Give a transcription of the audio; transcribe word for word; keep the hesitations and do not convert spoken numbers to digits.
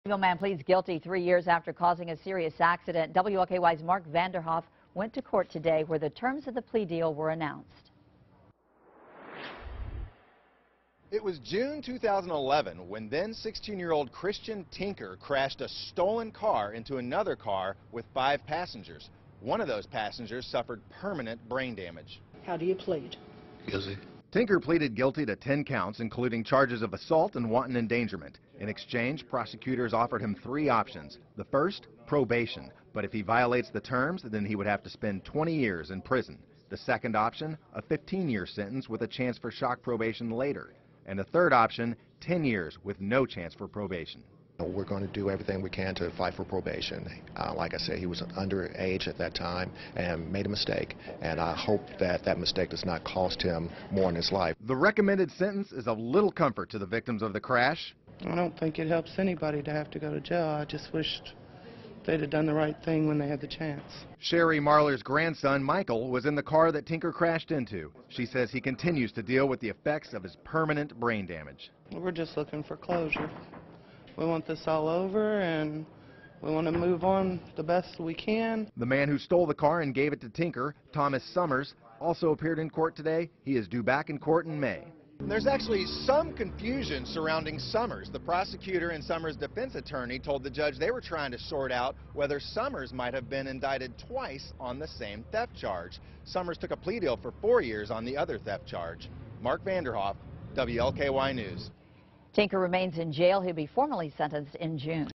Louisville man pleads guilty three years after causing a serious accident. W L K Y's Mark Vanderhoff went to court today where the terms of the plea deal were announced. It was June two thousand eleven when then sixteen-year-old Christian Tinker crashed a stolen car into another car with five passengers. One of those passengers suffered permanent brain damage. How do you plead? Guilty. Tinker pleaded guilty to ten counts, including charges of assault and wanton endangerment. In exchange, prosecutors offered him three options. The first, probation, but if he violates the terms, then he would have to spend twenty years in prison. The second option, a fifteen-year sentence with a chance for shock probation later. And the third option, ten years with no chance for probation. We're going to do everything we can to fight for probation. Uh, like I said, he was underage at that time and made a mistake, and I hope that that mistake does not cost him more in his life. The recommended sentence is of little comfort to the victims of the crash. I don't think it helps anybody to have to go to jail. I just wished they'd have done the right thing when they had the chance. Sherry Marler's grandson, Michael, was in the car that Tinker crashed into. She says he continues to deal with the effects of his permanent brain damage. We're just looking for closure. We want this all over, and we want to move on the best we can. The man who stole the car and gave it to Tinker, Thomas Summers, also appeared in court today. He is due back in court in May. There's actually some confusion surrounding Summers. The prosecutor and Summers' defense attorney told the judge they were trying to sort out whether Summers might have been indicted twice on the same theft charge. Summers took a plea deal for four years on the other theft charge. Mark Vanderhoff, W L K Y News. Tinker remains in jail. He'll be formally sentenced in June.